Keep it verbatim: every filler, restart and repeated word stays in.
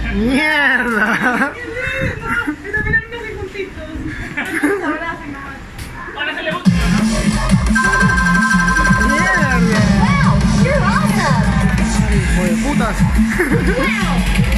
¡Mierda! Mira, mira, mira qué juntitos. Se abrazan nomás. Ahora se le gusta. ¡Mierda! Wow, you're awesome. ¡Hijo de putas! Wow.